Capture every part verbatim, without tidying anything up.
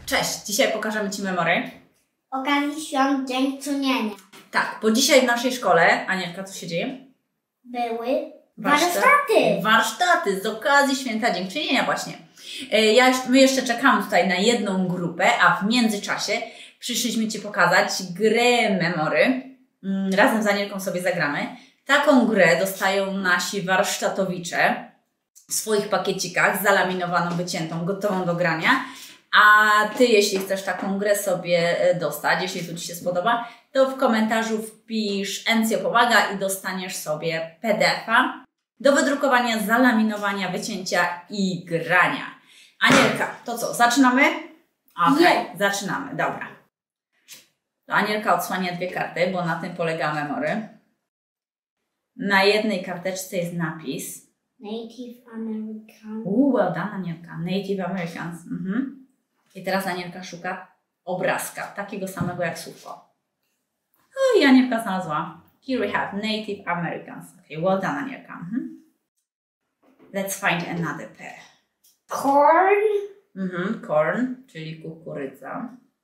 Cześć! Dzisiaj pokażemy Ci memory. Okazji świąt Dzień Czynienia. Tak, bo dzisiaj w naszej szkole, Anielka, co się dzieje? Były Warsztat- warsztaty. Warsztaty z okazji Święta Dziękczynienia właśnie. Ja, jeszcze- my jeszcze czekamy tutaj na jedną grupę, a w międzyczasie przyszliśmy Ci pokazać grę memory. Mm, Razem z Anielką sobie zagramy. Taką grę dostają nasi warsztatowicze w swoich pakiecikach, zalaminowaną, wyciętą, gotową do grania. A Ty, jeśli chcesz taką grę sobie dostać, jeśli to Ci się spodoba, to w komentarzu wpisz Encjo pomaga i dostaniesz sobie P D F-a do wydrukowania, zalaminowania, wycięcia i grania. Anielka, to co, zaczynamy? Okej, okay, zaczynamy, dobra. To Anielka odsłania dwie karty, bo na tym polega memory. Na jednej karteczce jest napis Native American. Uuu, well done, Anielka. Native Americans. Mhm. I teraz Anielka szuka obrazka, takiego samego jak słówko. O, i Anielka znalazła. Here we have Native Americans. Okay, well done, Anielka. Mhm. Let's find another pair. Corn. Mhm, corn, czyli kukurydza.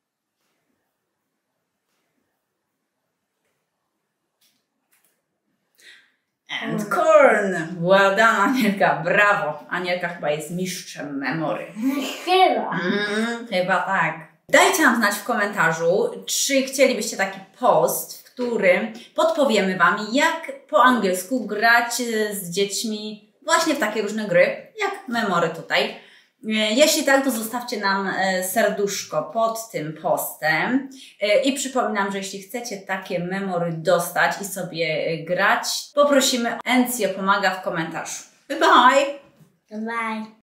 And corn. Well done, Anielka. Brawo. Anielka chyba jest mistrzem memory. Chyba. Mm, chyba tak. Dajcie nam znać w komentarzu, czy chcielibyście taki post, w którym podpowiemy Wam, jak po angielsku grać z dziećmi właśnie w takie różne gry, jak memory tutaj. Jeśli tak, to zostawcie nam serduszko pod tym postem. I przypominam, że jeśli chcecie takie memory dostać i sobie grać, poprosimy Encjo pomaga w komentarzu. Bye bye! Bye.